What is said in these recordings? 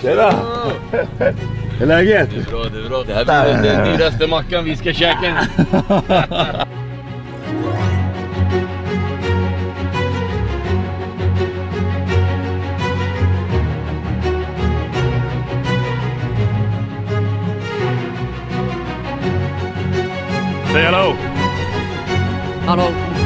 Tjena! Hur är läget? Det är bra, det är bra. Det här blir den dyraste mackan vi ska käka. Säg hallå! Hallå!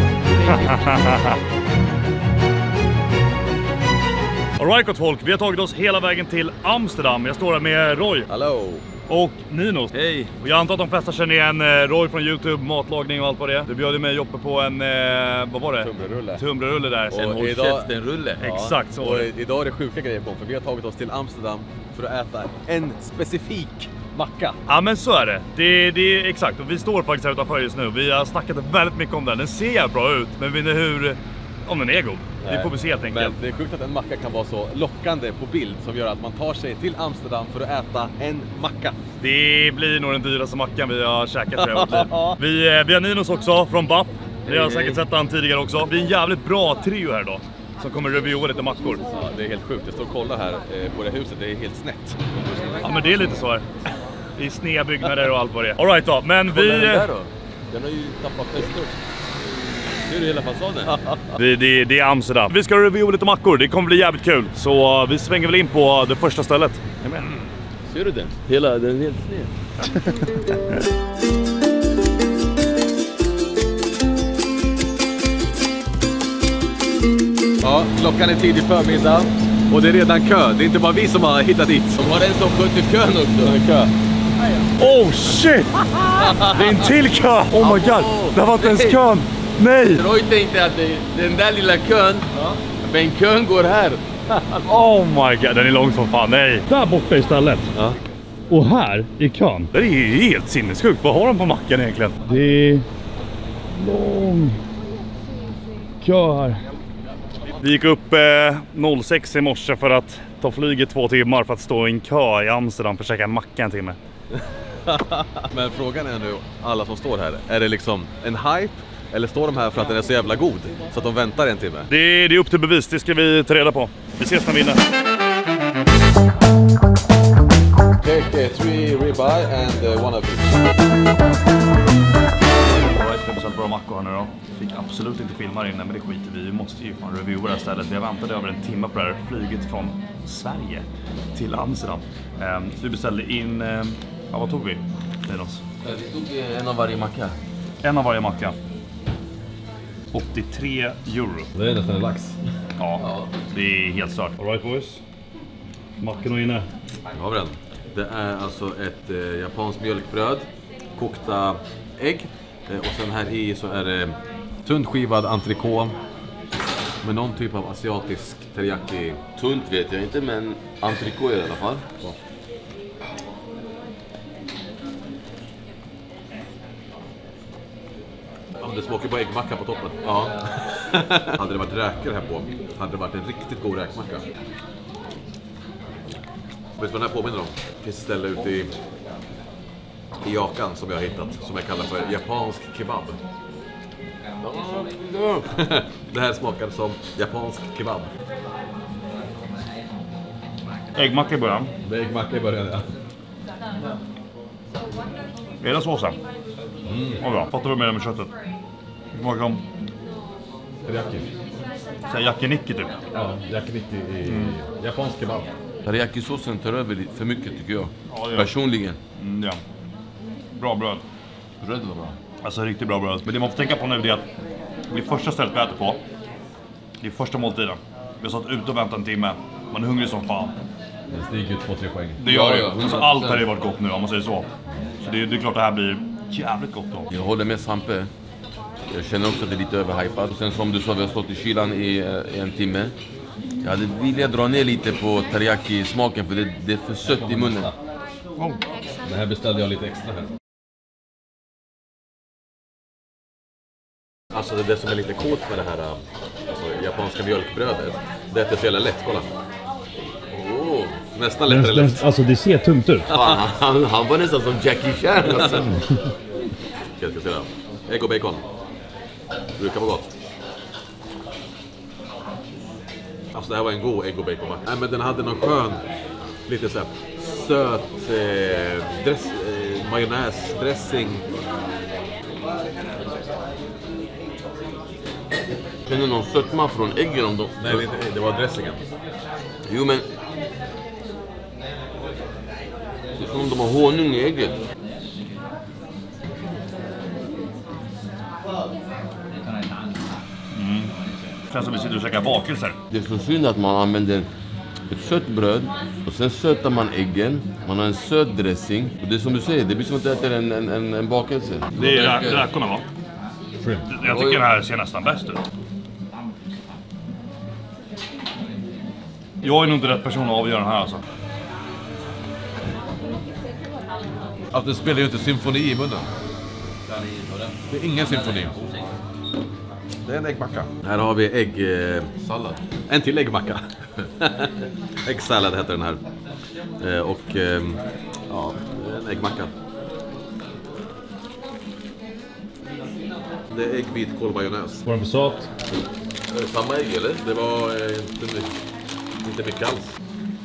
Alright gott folk, vi har tagit oss hela vägen till Amsterdam. Jag står här med Roy. Hallå! Och Ninos. Hej! Och jag antar att de flesta känner igen Roy från YouTube, matlagning och allt vad det är. Du bjöd mig Joppe på en, vad var det? Tumlerulle där. En håll käften-rulle. Exakt så. Och idag är det sjuka grejer på, för vi har tagit oss till Amsterdam för att äta en specifik macka. Ja men så är det. Det är exakt. Och vi står faktiskt här utanför just nu. Vi har snackat väldigt mycket om den. Den ser bra ut, men vi vet inte hur... Om den är god. Det får vi se helt enkelt. Men det är sjukt att en macka kan vara så lockande på bild som gör att man tar sig till Amsterdam för att äta en macka. Det blir nog den dyraste mackan vi har käkat tror jag. Vi har Ninos också från BAP. Ni har säkert sett han tidigare också. Det blir en jävligt bra trio här då. Som kommer reviewa lite mackor. Ja, det är helt sjukt. Jag står och kollar här på det huset. Det är helt snett. Ja men det är lite så här. I sneda byggnader och allt vad det är. All right då, men vi... Den där då? Den har ju tappat fästet. Ser du hela fasaden? Det är Amsterdam. Vi ska reviewa lite mackor, det kommer bli jävligt kul. Så vi svänger väl in på det första stället. Amen. Ser du den? Den är helt sned. Ja, klockan är tidig förmiddag och det är redan kö. Det är inte bara vi som har hittat dit. De har en som sköt i kön också. Kö. Oh shit! Det är en till kö! Oh my god! Det var inte ens kön! Nej! Roy tänkte att den där lilla kön, men kön går här. Oh my god, den är lång som fan, nej! Där borta istället. Ja. Och här i kön. Det är helt sinnessjukt. Vad har de på mackan egentligen? Det är lång kö här. Vi gick upp 06 i morse för att ta flyget 2 timmar för att stå i en kö i Amsterdam för att käka en macka en timme. Men frågan är nu, alla som står här, är det liksom en hype? Eller står de här för att den är så jävla god så att de väntar en timme? Det är upp till bevis, det ska vi ta reda på. Vi ses när vi är inne. Take 3 ribeye and 1 of each. Jag har bra mackor här nu då. Fick absolut inte filma här inne, men det skiter vi. Vi måste ju fan reviewa det här stället. Vi har väntat över en timme på det här flyget från Sverige till Amsterdam. Så vi beställde in, vad tog vi? Ninos? Vi tog en av varje macka. En av varje macka. 83 euro. Det är nästan en lax. Ja, det är helt stört. All right boys. Mackan är inne. Har vi den? Det är alltså ett japanskt mjölkbröd, kokta ägg och sen här i så är det tunt skivad entrecote med någon typ av asiatisk teriyaki. Tunt vet jag inte, men entrecote i alla fall. Så. Ja, det smakar på äggmacka på toppen. Ja. Hade det varit räkor här på hade det varit en riktigt god räkmacka. Vet du vad den här påminner om? Det finns ett ställe ute i Jakan som jag har hittat som jag kallar för japansk kebab. Det här smakar som japansk kebab. Äggmacka i början. Det är äggmacka i början, ja. Är det såsen? Vad bra. Fattar du med det med köttet? Det smakar som... Teriyaki. Yakinikki typ. Ja, yakinikki i japansk kebab. Teriyaki-såsen tar över för mycket tycker jag. Ja, det personligen. Ja. Bra bröd. Bröd var bra. Alltså riktigt bra bröd. Men det man får tänka på nu är att det är första stället vi äter på. Det är första måltiden. Vi har stått ute och väntat en timme. Man är hungrig som fan. Det stiger ut 2-3 poäng. Det gör det ju. Ja, Alltså, allt här har varit gott nu om man säger så. Så det är klart det här blir jävligt gott då. Jag håller med Sampe. Jag känner också att det är lite överhypat. Och sen som du sa, vi har stått i kylan i en timme. Jag hade velat dra ner lite på teriyaki-smaken för det är för sött i munnen. Det här beställde jag lite extra här. Alltså det som är lite coolt med det här alltså, japanska mjölkbrödet, det är att det är så jävla lätt, kolla. Nästan lättare lätt. Alltså det ser tungt ut. Han var nästan som Jackie Chan alltså. Jag ska se det. Ägg och bacon. Brukar vara gott. Alltså det här var en god ägg och bacon. Nej men den hade någon skön lite så här söt majonnäsdressing. Känner någon sötma från äggen om de... Nej, det var dressingen. Jo, men... Det är som om de har honung i ägget. Känns som vi sitter och käkar bakelser. Det är så synd att man använder ett sött bröd och sen sötar man äggen. Man har en söt dressing. Och det är som du säger, det blir som att äta en bakelse. Det är räkorna, va? Jag tycker den här ser nästan bäst ut. Jag är nog inte rätt person att avgöra den här alltså. Att den spelar ju inte symfoni i munnen. Det är ingen symfoni. Det är en äggmacka. Här har vi äggsallad. En till äggmacka. Äggsallad heter den här. Och ja, en äggmacka. Det är ägg, vitkål och majonnäs. Var den för sat? Samma ägg eller? Det var inte mycket alls.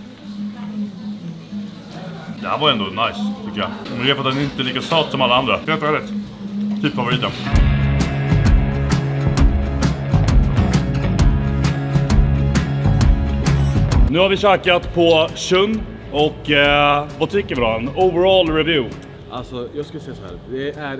Det här var ändå nice, tycker jag. Men det är för att den inte är lika söt som alla andra. Helt rätt. Typ favoriten. Nu har vi käkat på Chun och vad tycker vi då? En overall review. Alltså, jag skulle säga så här. Det är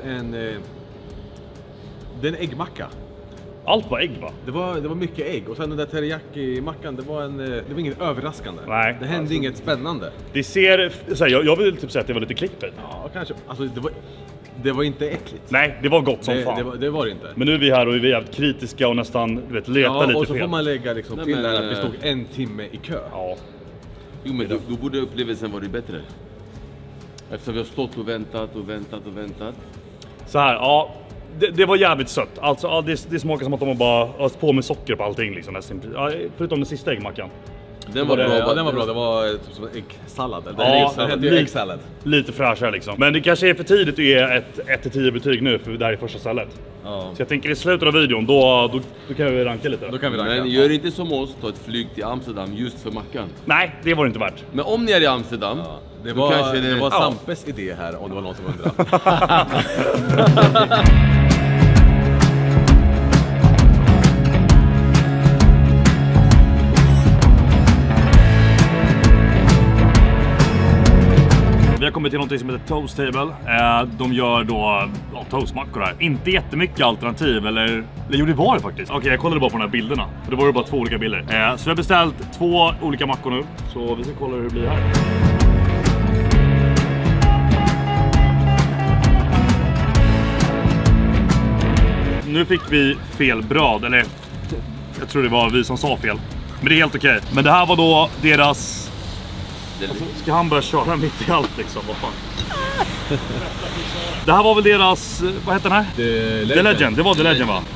en äggmacka. Allt var ägg, va? Det var mycket ägg och sen den där teriyaki-mackan, det var inget överraskande. Nej. Det hände inget spännande. Det ser, så här, jag vill typ säga att det var lite clickbait. Ja, kanske. Alltså, det var inte äckligt. Nej, det var gott som fan. Det var det inte. Men nu är vi här och vi är jävligt kritiska och nästan, du vet, letar lite och så fel. får man lägga liksom till där att vi stod en timme i kö. Ja. Jo, men då borde upplevelsen varit bättre. Eftersom vi har stått och väntat. Så här, ja. Det var jävligt sött. Alltså, ja, det smakar som att de har bara öst på med socker på allting liksom. Ja, förutom den sista äggmackan. Den var bra. Ja, den var bra. Det var typ som en äggsallad. Ja, det hette ju äggsallad. Lite fräschare liksom. Men det kanske är för tidigt att ge ett 1-10 betyg nu, för det här är första stället. Ja. Så jag tänker i slutet av videon, då kan vi ranka lite. Då kan vi ranka. Men gör inte som oss, ta ett flyg till Amsterdam just för mackan. Nej, det var det inte värt. Men om ni är i Amsterdam, Det då var, kanske det var Sampes idé här, om det var någon som undrade. Vi har kommit till något som heter Toast Table. De gör då toastmackor här. Inte jättemycket alternativ, eller jo, det var det faktiskt. Okej, jag kollade bara på de här bilderna. För det var ju bara 2 olika bilder. Så vi har beställt 2 olika mackor nu. Så vi ska kolla hur det blir här. Nu fick vi fel bröd, eller jag tror det var vi som sa fel. Men det är helt okej. Men det här var då deras... Alltså, ska han börja köra mitt i allt liksom? Vad fan? Det här var väl deras... Vad heter den här? The Legend. Det var The Legend, va?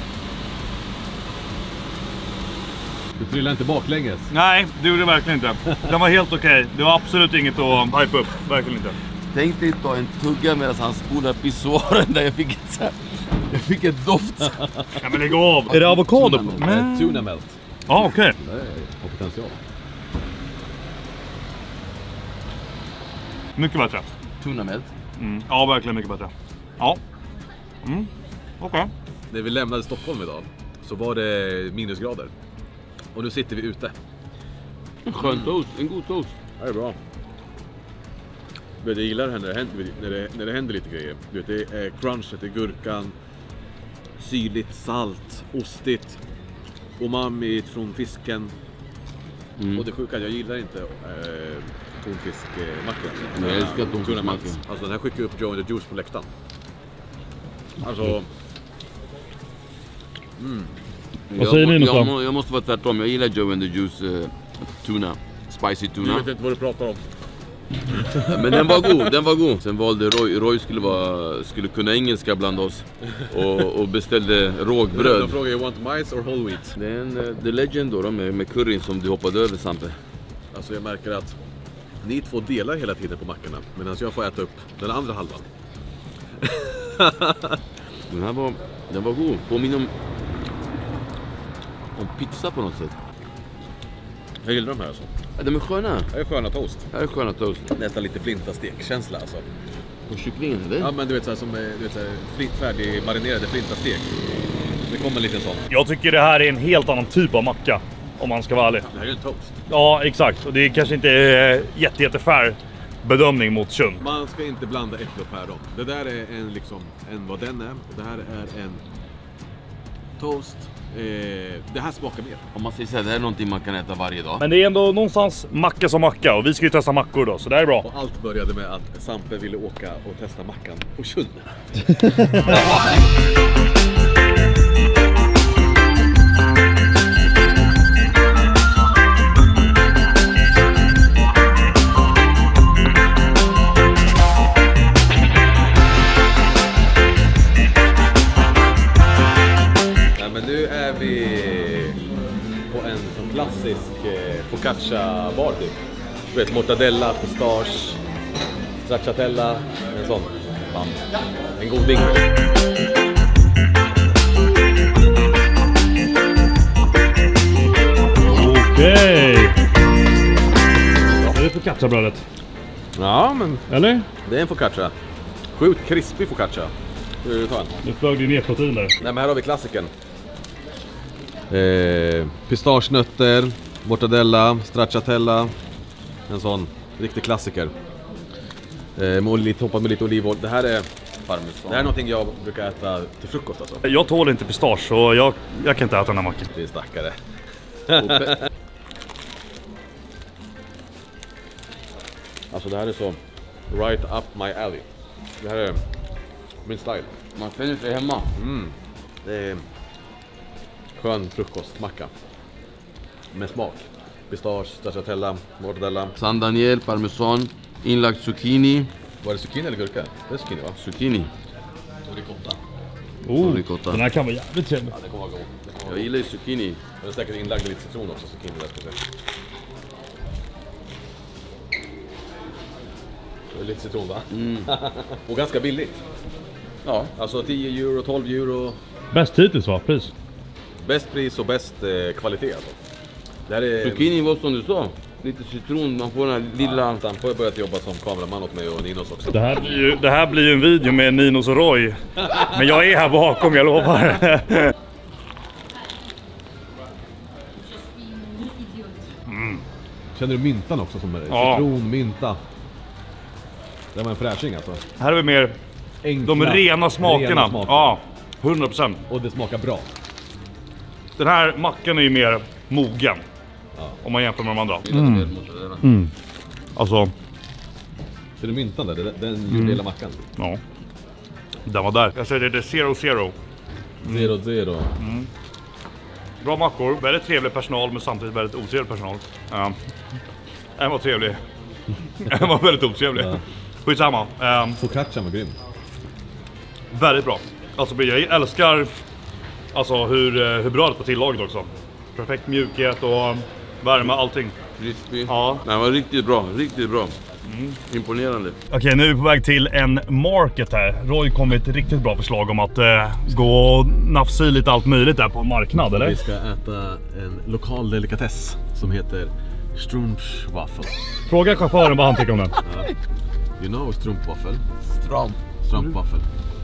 Du trillar inte baklänges. Nej, det gjorde det verkligen inte. Den var helt okej. Det var absolut inget att hype upp. Verkligen inte. tänk dig ta en tugga medan han spolar pissoaren där jag fick ett doft. Ja, men lägg av. Är det avokado? Tuna melt. Ja, okej. Det har potential. Mycket bättre. Tuna melt. Mm. Ja, verkligen mycket bättre. Ja. Mm. Okej. När vi lämnade Stockholm idag så var det minusgrader. Och nu sitter vi ute. En skön toast, en god toast. Det är bra. Jag gillar det här när det händer lite grejer. Du vet, det är crunchet, det är gurkan, syrligt, salt, ostigt, umami från fisken. Och det sjuka, jag gillar inte tonfiskmackan. Men jag älskar tonfiskmackan. Alltså den här skickar upp Joe and the Juice på läktaren. Alltså... Vad säger ni nu då? Jag måste vara tvärtom, jag gillar Joe and the Juice tuna. Spicy tuna. Du vet inte vad du pratar om. Men den var god. Sen valde Roy skulle kunna engelska bland oss och beställde rågbröd. Då frågar jag, want mice or whole wheat? Det är en The Legend då med curryn som du hoppade över, Sampe. Alltså jag märker att ni två delar hela tiden på mackorna, medan jag får äta upp den andra halvan. Den var god. Påminner om pizza på något sätt. Jag gillar de här alltså. Ja, de är sköna. Det är sköna toast. Det är sköna toast. Nästan lite flintastek-känsla alltså. På kycklingen, eller? Ja, men du vet så här som du vet, så här, färdig marinerade flintastek. Det kommer lite sån. Jag tycker det här är en helt annan typ av macka, om man ska vara ärlig. Det här är en toast. Ja, exakt. Och det är kanske inte jättefär bedömning mot Chun. Man ska inte blanda äpple och päron. Det där är en liksom en vad den är. Och det här är en toast. Det här smakar mer. Om man säger så här, det här är någonting man kan äta varje dag. Men det är ändå någonstans macka som macka. Och vi ska ju testa mackor då, så det är bra. Och allt började med att Sampe ville åka och testa mackan på Chun. På en sån klassisk focaccia bar typ. Du vet, mortadella, pistage, stracciatella, en sån. Bam. En god ding. Okej. Är det focaccia-brödet? Ja, men Eller? det är en focaccia. Sjukt krispig focaccia. Hur du ta en? Nu flög det ner protein där. Nej, men här har vi klassiken. Pistagenötter, mortadella, stracciatella. En sån riktig klassiker. Toppad med lite olivolja. Det här är parmesan. Det här är någonting jag brukar äta till frukost alltså. Jag tål inte pistage, så jag kan inte äta den här mackan. Det är stackare. Alltså det här är så right up my alley. Det här är min style. Man känner sig hemma. Det är skön frukostmacka. Med smak. Pistage, stracciatella, mortadella. San Daniel, parmesan, inlagd zucchini. Var det zucchini eller gurka? Det är zucchini va? Zucchini. Och ricotta. Ricotta. Den här kan vara jävligt trevlig. Ja, det kommer vara god. Jag gillar ju zucchini. Det är säkert inlagd lite citron också, zucchini där ska jag säga. Det är lite citron va? Och ganska billigt. Ja. Alltså 10 euro, 12 euro. Bäst hittills va? Pris? Bäst pris och bäst kvalitet alltså. Det här är... Zucchini var som du sa. Lite citron, man får den här lilla... Sampo har börjat jobba som kameraman åt mig och Ninos också. Det här blir ju en video med Ninos och Roy. Men jag är här bakom, jag lovar. Känner du myntan också som är Ja. citron, mynta? Det var en fräsching alltså. Här är vi mer Enkla, de rena smakerna. Ja, 100%. Och det smakar bra. Den här mackan är ju mer mogen. Om man jämför med de andra. Alltså, Ser du myntan där? Den gjorde hela mackan. ja. Den var där. Jag säger det är 0-0. 0-0. Bra mackor, väldigt trevlig personal men samtidigt väldigt otrevlig personal. En var trevlig. En var väldigt otrevlig. Skitsamma. Focaccian var grym. Väldigt bra. Alltså jag älskar alltså hur bra det var tillaget också. Perfekt mjukhet och värme, allting. Crispy. Ja. Det var riktigt bra, riktigt bra. Imponerande. Okej, nu är vi på väg till en market här. Roy kom med ett riktigt bra förslag om att gå och nafsa i lite allt möjligt där på en marknad, eller? Vi ska äta en lokal delikatess som heter Strumpwaffel. Fråga chauffören vad han tycker om den. You know strumpwaffel? Strumpwaffel.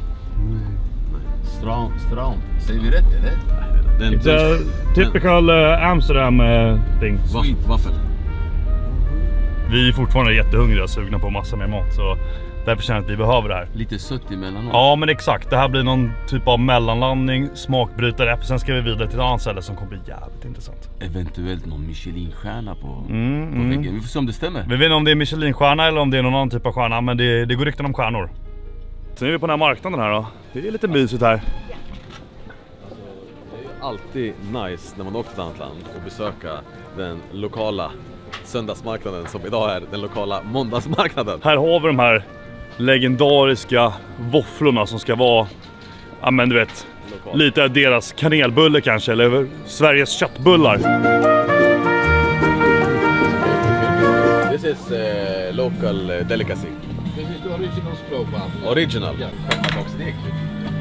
Stram. Säger vi rätt eller? Den It's a typical Amsterdam thing. Waffel. Vi är fortfarande jättehungriga och sugna på massa mer mat, så därför känner jag att vi behöver det här. Lite sött emellanåt. Ja, men exakt. Det här blir någon typ av mellanlandning, smakbrytare. Sen ska vi vidare till ett annat ställe som kommer bli jävligt intressant. Eventuellt någon Michelin-stjärna på väggen. Vi får se om det stämmer. Vi vet inte om det är Michelin-stjärna eller om det är någon annan typ av stjärna, men det går rykten om stjärnor. Sen är vi på den här marknaden här då. Det är lite mysigt här. Alltid nice när man åker till ett annat land och besöka den lokala söndagsmarknaden som idag är den lokala måndagsmarknaden. Här har vi de här legendariska våfflorna som ska vara, ja men du vet, lite av deras kanelbulle kanske, eller Sveriges köttbullar. This is local delicacy. This is the original stroopwafel. Original.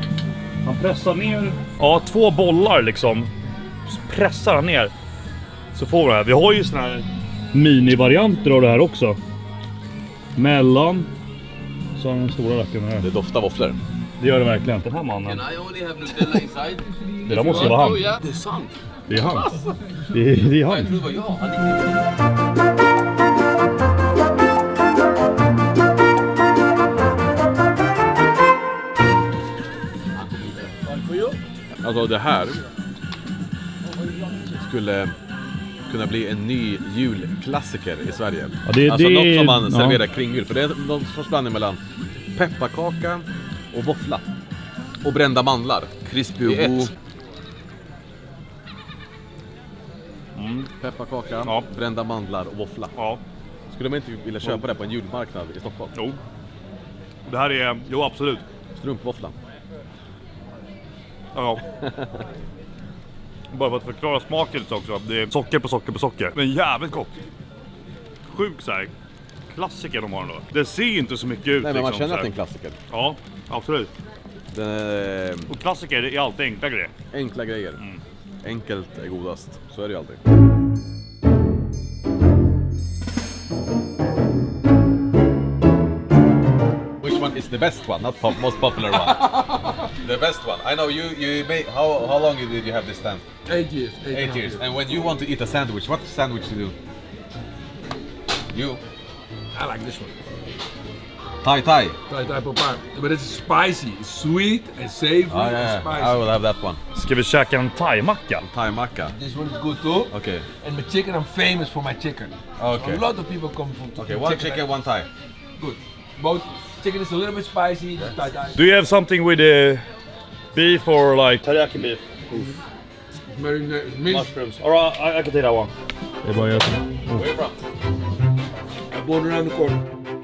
Han pressar ner, ja, 2 bollar liksom. Så pressar han ner så får vi det här. Vi har ju såna här mini-varianter av det här också. Mellan. Så har den stora racken här. Det doftar våfflor. Det gör det verkligen. Den här mannen. Det där måste ju vara han. Det är sant. Det är han. Det är han. Jag tror det var jag. Alltså det här skulle kunna bli en ny julklassiker i Sverige. Ja, det, alltså något som man ja. serverar kring jul. För det är någon sorts blandning mellan pepparkaka och våffla. Och brända mandlar. Crispy och god. Pepparkaka, Ja. brända mandlar och våffla. Ja. Skulle man inte vilja köpa det på en julmarknad i Stockholm? Jo. Det här är, jo absolut. Strumpvåffla. Ja. Bara för att förklara smaken lite också. Det är socker på socker på socker. Men jävligt gott. Sjukt så här. Klassiker de har ändå. Det ser inte så mycket ut. Nej, men man liksom, känner så att det är här. en klassiker. Ja, absolut. Och klassiker är alltid enkla grejer. Enkla grejer. Enkelt är godast. Så är det ju alltid. Which one is the best one? Not most popular one. The best one. I know you made. How long did you have this stand? 8 years. 8 years. And when you want to eat a sandwich, what sandwich do you do? You? I like this one. Thai. Thai popeye. But it's spicy, it's sweet and savory Oh and yeah, spicy. I will have that one. Ska vi käka en thai-macka? Thai macca. This one is good too. Okay. And my chicken, I'm famous for my chicken. Okay. A lot of people come from Okay, one chicken, one Thai. Good. Both chicken is a little bit spicy. The Thai. Do you have something with the beef or like teriyaki beef? Minced. Mushrooms. Alright, I can take that one. Det är bara jag. Where are you from? I bought it around the corner.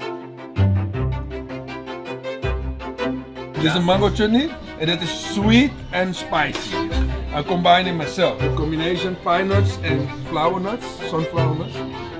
This is a mango chutney, and it is sweet and spicy. I combine it myself. The combination pine nuts and flower nuts, sunflower nuts.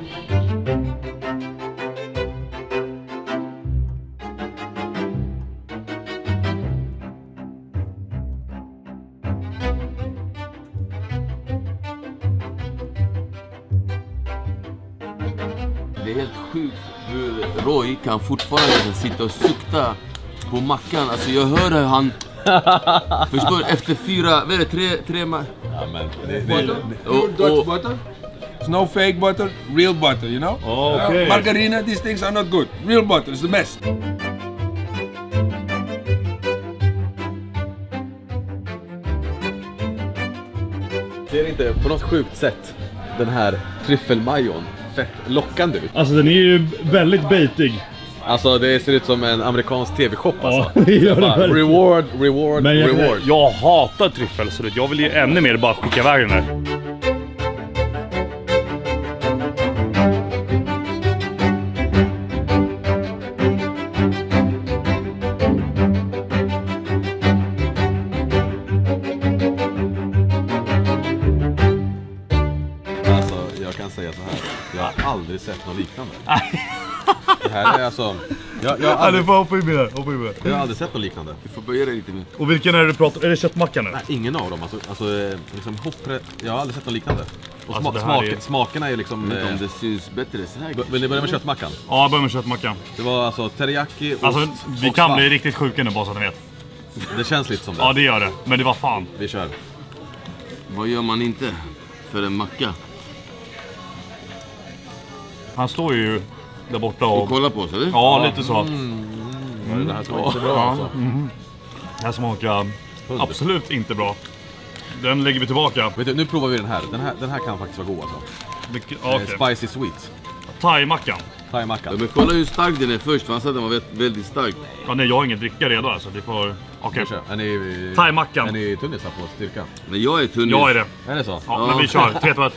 Det är helt sjukt hur Roy kan fortfarande sitta och sukta på mackan. Alltså jag hör hur han förstår efter 4, vad är det, 3 Ja, men Butter, pure Dutch butter. It's no fake butter, real butter, you know? Okay. Margarina, these things are not good. Real butter is the best. ser inte på något sjukt sätt den här tryffelmajon fett lockande ut. Alltså den är ju väldigt baitig. Alltså det ser ut som en amerikansk tv-shop alltså. Ja, det gör det Bara, verkligen. reward, Men reward. jag hatar tryffel så jag vill ju ännu mer bara skicka iväg den här. Alltså jag kan säga så här. Jag har aldrig sett något liknande. Det här är alltså... Jag har aldrig, hoppa in med det. jag har aldrig sett något liknande. Du får böja dig lite nu. Och vilken är det du pratar om? Är det köttmackan nu? Nej, ingen av dem. Alltså liksom jag har aldrig sett något liknande. Och Alltså, det här är- smakerna är liksom... Jag vet inte om det syns bättre så här. Vill ni börja med köttmackan? Ja, jag börjar med köttmackan. Det var alltså teriyaki, ost Alltså, vi och kan svamp. bli riktigt sjuka nu bara så att ni vet. Det känns lite som det. Ja, det gör det. Men det var fan. Vi kör. Vad gör man inte för en macka? Han står ju där borta Och och... kolla på oss eller? Ja, lite så. Det här smakar inte bra alltså. Det här smakar absolut inte bra. Den lägger vi tillbaka. Vet du, nu provar vi den här. Den här kan faktiskt vara god alltså. Okej. Spicy sweet. Thai-mackan. Thai-macka. Ja, men kolla hur stark den är först, för han sa att den var väldigt stark. Ja, nej, jag har ingen dricka redan alltså. Vi får... Okej. Är ni... Thai-mackan. Är ni tunnisar på styrka? Men jag är tunn. Jag är det. Är det så? Ja, men vi kör. 3, 2, 1.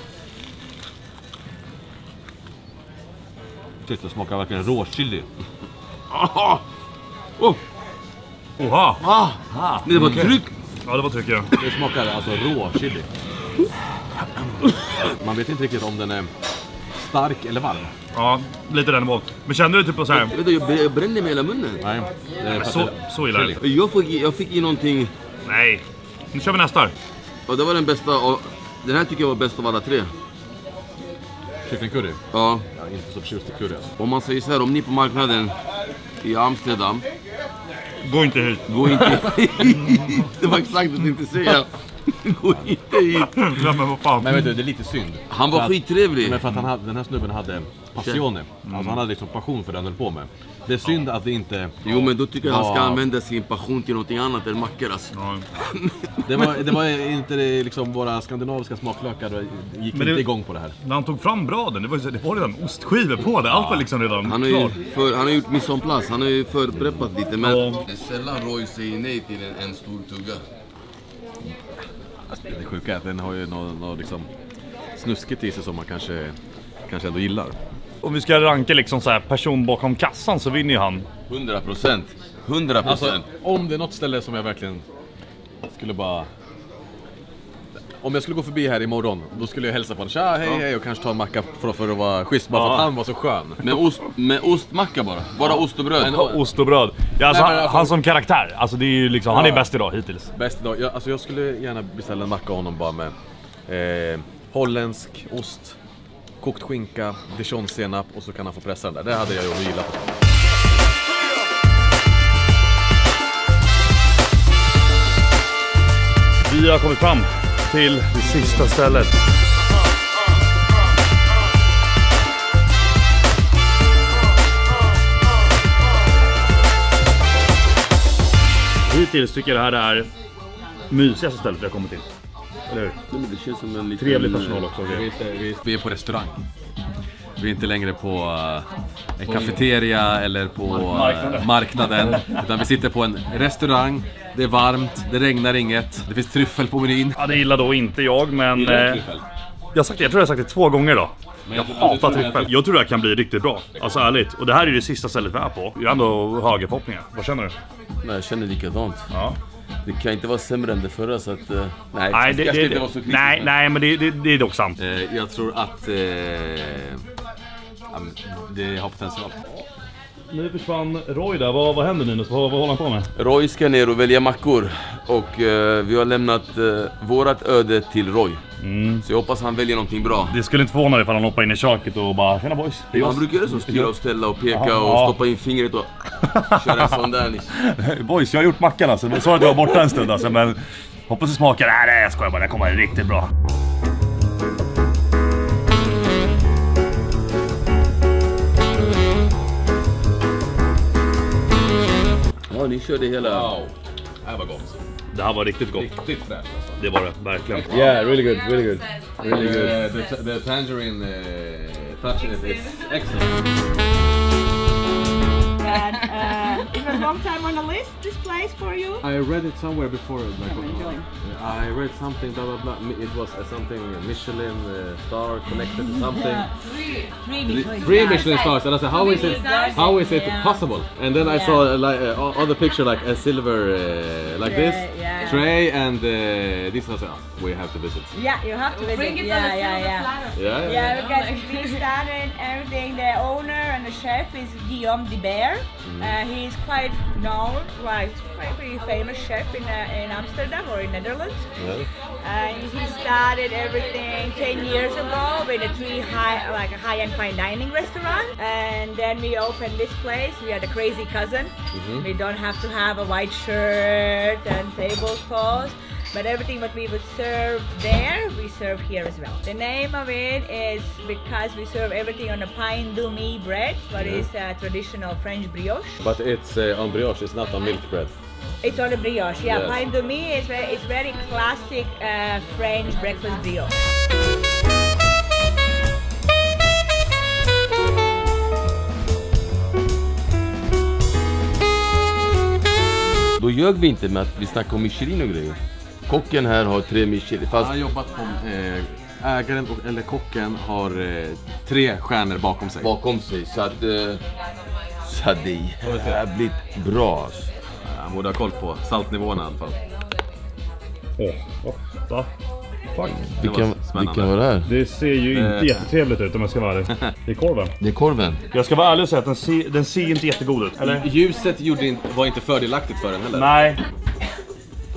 Shit, det smakar verkligen råchili. Aha! Oh! Oha! Det var tryck! Ja, det var tycker jag. Det smakar alltså råchili. Man vet inte riktigt om den är stark eller varm. Ja, lite den nivån. Men kände du typ så här... Vet du, jag brände mig hela munnen. Nej, det är Så illa är det. Jag fick i någonting, Nej. Nu kör vi nästa. och det var den bästa, och den här tycker jag var bäst av alla 3. Kycklingcurry? Ja. Jag är inte så förtjust i curry alltså. Om man säger så här, om ni är på marknaden i Amsterdam, Gå inte hit. gå inte hit. Det var exakt att inte säga. Gå inte hit. Ja, men vad fan. Men vet du, det är lite synd. Han var För att- skittrevlig. Men för att den här snubben hade passione. Alltså han hade liksom passion för det han höll på med. Det är synd att det inte... Jo, men då tycker jag han ska Ja. använda sin passion till något annat än mackor alltså. Det var inte det, liksom våra skandinaviska smaklökar gick Men det- inte igång på det här. När han tog fram bröden, det var redan ostskivor på det. Allt var liksom redan Han har klart. ju han har gjort mise en place, han har ju förpreppat lite, men Ja. det är sällan Roy säger nej till en stor tugga. Alltså, det sjuka är att den har ju något liksom snuskigt i sig som man kanske ändå gillar. Om vi ska ranka liksom så här person bakom kassan så vinner ju han. 100%. 100%. Alltså, om det är något ställe som jag verkligen skulle bara... Om jag skulle gå förbi här imorgon, då skulle jag hälsa på honom. Tja, hej, och kanske ta en macka för att vara schysst, bara för att han var så skön. Med ostmacka bara ost och bröd. Ost och bröd. Ja, alltså, Nej, men alltså- han som karaktär, alltså det är ju liksom, han är bäst idag hittills. Bäst idag. Jag skulle gärna beställa en macka av honom bara med holländsk ost, kokt skinka, dijonsenap och så kan han få pressa den där. Det hade jag ju gillat. Vi har kommit fram till det sista stället. Hittills tycker jag det här är mysigaste stället vi har kommit till. Eller hur? Det känns som en liten... Trevlig personal också. Vi är på restaurang. Vi är inte längre på en kafeteria eller på marknaden. Utan vi sitter på en restaurang. Det är varmt, det regnar inget. Det finns tryffel på menyn. Ja, det gillar då inte jag, men jag tror jag har sagt det 2 gånger då. Jag hatar tryffel. Jag tror det här kan bli riktigt bra. Alltså ärligt. Och det här är det sista stället vi är på. Jag har ändå höga förhoppningar. Vad känner du? Nej, jag känner likadant. Ja. Det kan inte vara sämre än det förra, så att... Nej, Nej, jag ska inte vara så kritisk. nej, men det är dock sant. Jag tror att det har potential. Nu försvann Roy där. Vad händer Linus? Vad håller han på med? Roy ska ner och välja mackor. Och vi har lämnat vårat öde till Roy. Så jag hoppas han väljer någonting bra. Det skulle inte förvåna dig ifall han hoppar in i köket och bara tjena boys. Det är Han oss. brukar göra så, styra och ställa och peka Aha, och ja. stoppa in fingret och köra en sån där liksom. Boys, jag har gjort mackan alltså. Jag sa att jag var borta en stund alltså, men hoppas det smakar. Nej, jag skojar bara. Det kommer riktigt bra. Ja, ni körde hela... Wow, det här var gott. Det här var riktigt gott. Riktigt fräscht alltså. Det var det, verkligen. Yeah, really good, really good. Really good. The tangerine touch in it is excellent. And it was a long time on the list, this place for you. I read it somewhere before. I read something, blah blah blah. It was something Michelin star connected to something. Three Michelin stars, and I said, how is it possible? And then I saw like on the picture like a silver like this tray, and this. I said, oh, we have to visit. Yeah, you have to visit. Yeah, because we started everything. The owner and the chef is Guillaume de Beer. He's quite known, like quite pretty famous chef in Amsterdam or in Netherlands. He started everything 10 years ago with a high-end fine dining restaurant, and then we opened this place. We are the crazy cousin. We don't have to have a white shirt and tablecloths. But everything what we would serve there, we serve here as well. The name of it is because we serve everything on a pain de mie bread, what is a traditional French brioche. But it's on brioche. It's not on milk bread. It's on a brioche, yeah. Yes. Pain de mie is very classic French breakfast brioche. Då ljög vi inte med att vi snackar om Michelin och grejer. Kocken här har 3 Michelin, Han fast har jobbat på, ägaren eller kocken har 3 stjärnor bakom sig. bakom sig, så att det är jävligt bra alltså. Han borde ha koll på saltnivåerna i alla fall. Va? Fuck. Vilken var det här? Det ser ju inte jättetrevligt ut om jag ska vara ärlig. Det är korven. Det är korven. Jag ska vara ärlig och säga att den ser inte jättegod ut. Eller? Ljuset var inte fördelaktigt för den heller. Nej.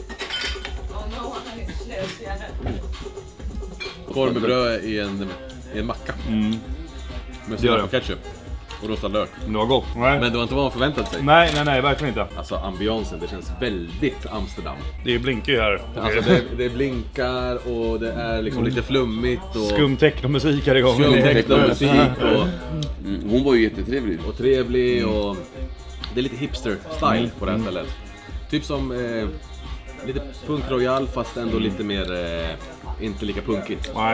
Korv med bröd i i en macka. Med Det gör snabbt ketchup och rostad lök. Det var gott. Nej. Men det var inte vad man förväntade sig. Nej, verkligen inte. Alltså ambiansen, det känns väldigt Amsterdam. Det blinkar ju här. Alltså det blinkar och det är liksom lite flummigt och Skum technomusik här igång. musik och Hon var ju jättetrevlig. trevlig och det är lite hipster-style på det här stället. Typ som lite punk royal fast ändå lite mer inte lika punkigt. Nej.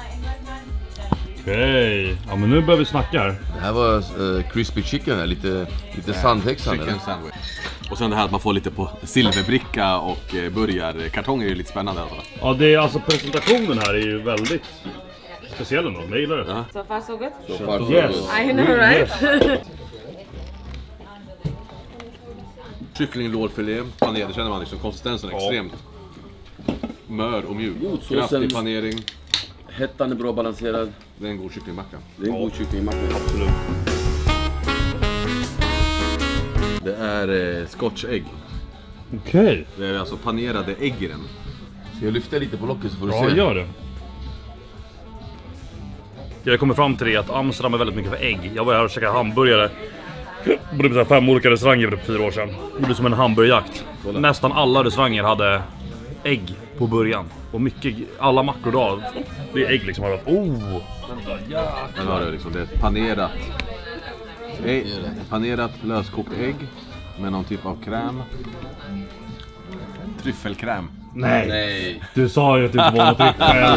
Okej, ja men nu börjar vi snacka här. Det här var crispy chicken här, lite sandhäxan. Chicken sandwich. Och sen det här att man får lite på silverbricka och burgarkartonger är lite spännande alltså. Ja, det är alltså presentationen här är ju väldigt speciell ändå. Jag gillar det. So far so good? Så far Yes. I know, right? Kycklinglårfilé, panerad, det känner man liksom, konsistensen är extremt mör och mjuk. God såsen. Kraftig panering, Hettan är bra balanserad. det är en god kycklingmacka. Det är en god kycklingmacka. Absolut. Det är scotch-ägg. Okej. Det är alltså panerade ägg i den. Ska jag lyfta lite på locket så får du Ja, se? gör det. Jag kommer fram till det att Amsterdam är väldigt mycket för ägg. Jag var här och käkade hamburgare. Bodde på 5 olika restauranger för 4 år sedan. Det blev som en hamburgerjakt. Nästan alla restauranger hade ägg på början. Och mycket, alla mackor då, det är ägg liksom. Den har det liksom, det är ett panerat löskokt ägg med någon typ av kräm. Tryffelkräm. Nej. Du sa ju att det inte var något tryffel.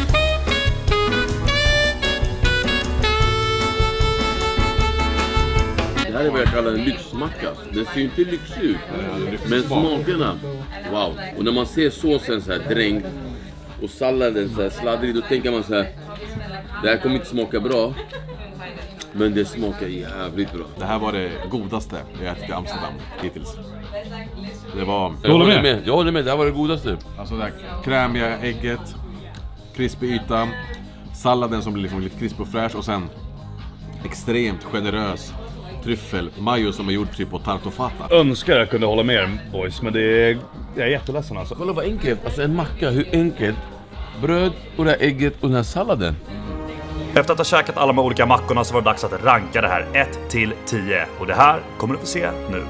Det här är vad jag kallar en lyxmacka. Den ser ju inte lyxig ut. Men smakerna, wow. Och när man ser såsen så här dränkt och salladen så här sladdrig, då tänker man så här: det här kommer inte smaka bra. Men det smakar jävligt bra. Det här var det godaste jag ätit i Amsterdam hittills. Det var... Jag håller med, det här var det godaste. Alltså det här krämiga ägget, krispig yta, salladen som blir liksom lite krispig och fräsch och sen extremt generös tryffel, majo som är gjord typ på tartofata. Önskar jag kunde hålla med er, boys, men det är, jag är jätteledsen alltså. Kolla vad enkelt, alltså en macka, hur enkelt. Bröd och det här ägget och den här salladen. Efter att ha käkat alla de olika mackorna så var det dags att ranka det här 1 till 10. Och det här kommer du få se nu.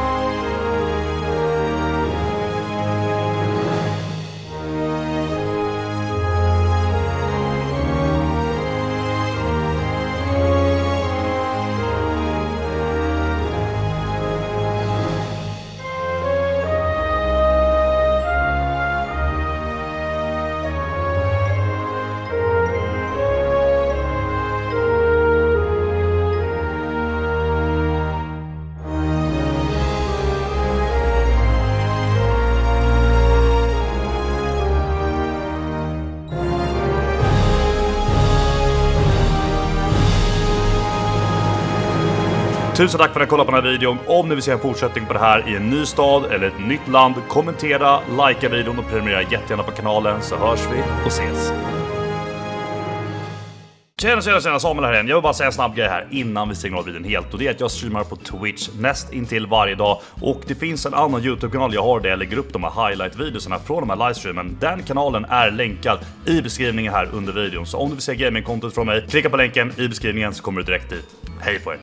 Tusen tack för att ni kollade på den här videon. Om ni vill se en fortsättning på det här i en ny stad eller ett nytt land, kommentera, likea videon och prenumerera jättegärna på kanalen, så hörs vi och ses. Tjena, Samuel här igen. Jag vill bara säga en snabb grej här innan vi stänger av videon helt. Och det är att jag streamar på Twitch näst intill varje dag. Och det finns en annan YouTube-kanal jag har där jag lägger upp de här highlight-videorna från de här livestreamen. Den kanalen är länkad i beskrivningen här under videon. Så om du vill se gaming-content från mig, klicka på länken i beskrivningen så kommer du direkt dit. Hej på er!